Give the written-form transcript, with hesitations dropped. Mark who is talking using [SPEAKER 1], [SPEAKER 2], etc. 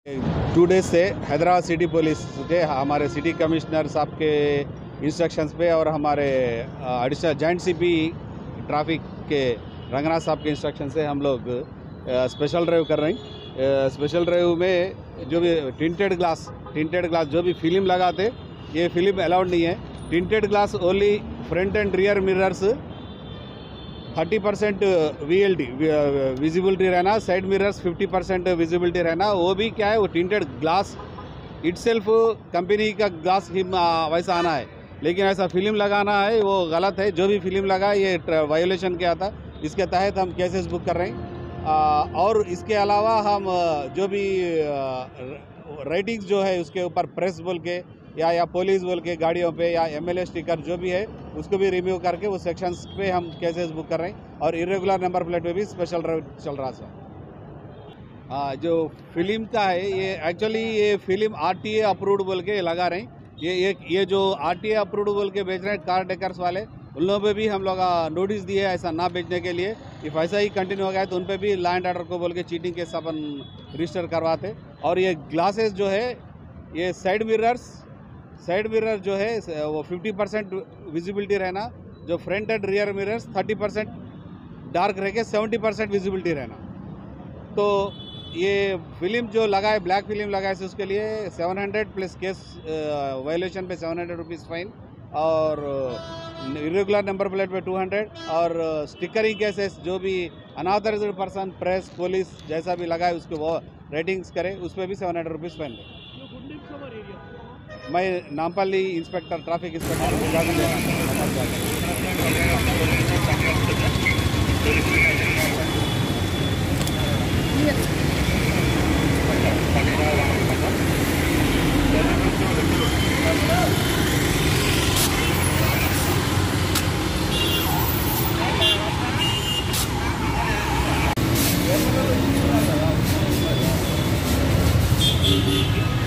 [SPEAKER 1] 2 days से Hyderabad city police के हमारे सिटी कमिश्नर साहब के इंस्ट्रक्शंस पे और हमारे एडिशनल जॉइंट सीपी ट्रैफिक के रंगनाथ साहब के इंस्ट्रक्शन से हम लोग स्पेशल ड्राइव कर रहे हैं। स्पेशल ड्राइव में जो भी टिंटेड ग्लास जो भी फिल्म लगाते, ये फिल्म अलाउड नहीं है। Tinted glass only front and rear mirrors 30% VLT visibility रहना, साइड मिरर्स 50% विजिबिलिटी रहना। वो भी क्या है, वो टिंटेड ग्लास इटसेल्फ कंपनी का ग्लास ही वैसा आना है, लेकिन ऐसा फिल्म लगाना है वो गलत है। जो भी फिल्म लगा ये वायोलेशन क्या था, इसके तहत हम केसेस बुक कर रहे हैं। और इसके अलावा हम जो भी राइटिंग्स जो है उसके ऊपर प्रेस बोल के या पुलिस बोल के गाड़ियों पे या MLA स्टिकर जो भी है उसको भी रिव्यू करके उस सेक्शंस पे हम केसेस बुक कर रहे हैं। और इरेगुलर नंबर प्लेट पे भी स्पेशल ड्राइव चल रहा है। जो फिल्म का है ये एक्चुअली ये फिल्म RTA अप्रूव्ड बोल के लगा रहे हैं। ये जो RTA अप्रूव्ड बोल के बेच रहे हैं कार डेकर्स वाले, उन लोगों पे भी हम लोग नोटिस दिए है ऐसा ना बेचने के लिए। इफ ऐसा ही कंटिन्यू हो गया तो उन पे भी लॉ एंड ऑर्डर को बोल के चीटिंग केस अपन रजिस्टर करवाते। और ये ग्लासेस जो है, ये साइड मिरर जो है वो 50% विजिबिलिटी रहना, जो front and rear mirrors 30% dark रह के 70% विजिबिलिटी रहना। तो ये फिल्म जो लगा है, ब्लैक फिल्म लगा है, उसके लिए 700 प्लस केस वायोलेशन पे 700 रुपीज़ फाइन, और इरेगुलर नंबर प्लेट पे 200, और स्टिकरिंग केसेस जो भी अनऑथराइज्ड पर्सन, प्रेस, पुलिस जैसा भी लगा है उसको वो रेटिंग्स करे, उस पर भी 700 रुपीज़ फाइन है। मैं नामपल्ली इंस्पेक्टर, ट्रैफिक इंस्पेक्टर